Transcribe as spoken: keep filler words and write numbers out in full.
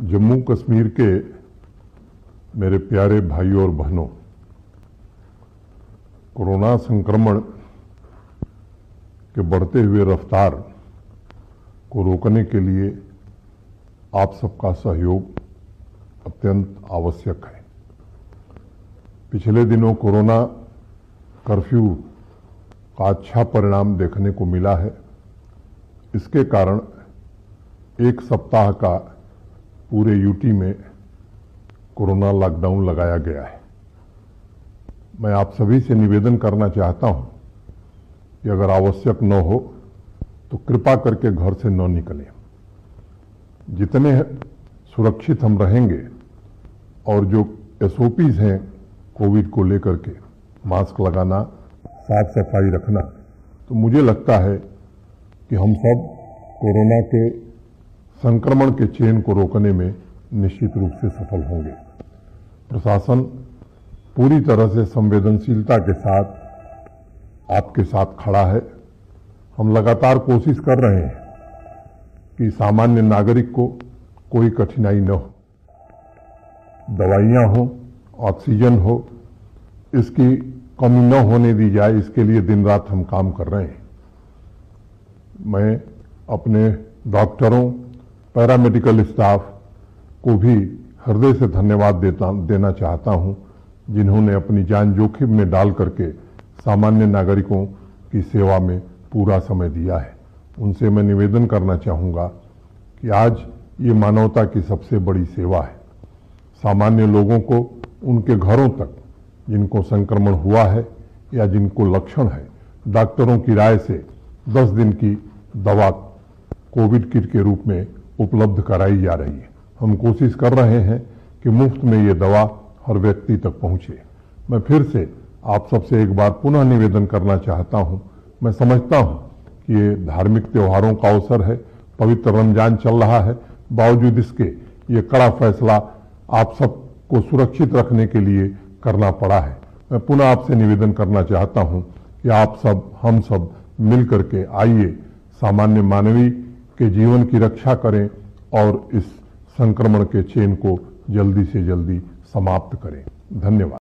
जम्मू कश्मीर के मेरे प्यारे भाइयों और बहनों, कोरोना संक्रमण के बढ़ते हुए रफ्तार को रोकने के लिए आप सबका सहयोग अत्यंत आवश्यक है। पिछले दिनों कोरोना कर्फ्यू का अच्छा परिणाम देखने को मिला है। इसके कारण एक सप्ताह का पूरे यूटी में कोरोना लॉकडाउन लगाया गया है। मैं आप सभी से निवेदन करना चाहता हूं कि अगर आवश्यक न हो तो कृपा करके घर से न निकलें। जितने सुरक्षित हम रहेंगे और जो एसओपीज हैं कोविड को लेकर के, मास्क लगाना, साफ सफाई रखना, तो मुझे लगता है कि हम सब कोरोना के संक्रमण के चेन को रोकने में निश्चित रूप से सफल होंगे। प्रशासन पूरी तरह से संवेदनशीलता के साथ आपके साथ खड़ा है। हम लगातार कोशिश कर रहे हैं कि सामान्य नागरिक को कोई कठिनाई न हो, दवाइयां हो, ऑक्सीजन हो, इसकी कमी न होने दी जाए, इसके लिए दिन रात हम काम कर रहे हैं। मैं अपने डॉक्टरों, पैरामेडिकल स्टाफ को भी हृदय से धन्यवाद देता देना चाहता हूं, जिन्होंने अपनी जान जोखिम में डाल करके सामान्य नागरिकों की सेवा में पूरा समय दिया है। उनसे मैं निवेदन करना चाहूँगा कि आज ये मानवता की सबसे बड़ी सेवा है। सामान्य लोगों को उनके घरों तक जिनको संक्रमण हुआ है या जिनको लक्षण है, डॉक्टरों की राय से दस दिन की दवा कोविड किट के रूप में उपलब्ध कराई जा रही है। हम कोशिश कर रहे हैं कि मुफ्त में ये दवा हर व्यक्ति तक पहुंचे। मैं फिर से आप सबसे एक बार पुनः निवेदन करना चाहता हूं। मैं समझता हूं कि ये धार्मिक त्योहारों का अवसर है, पवित्र रमजान चल रहा है, बावजूद इसके ये कड़ा फैसला आप सबको सुरक्षित रखने के लिए करना पड़ा है। मैं पुनः आपसे निवेदन करना चाहता हूं कि आप सब, हम सब मिल करके आइए सामान्य मानवीय के जीवन की रक्षा करें और इस संक्रमण के चेन को जल्दी से जल्दी समाप्त करें। धन्यवाद।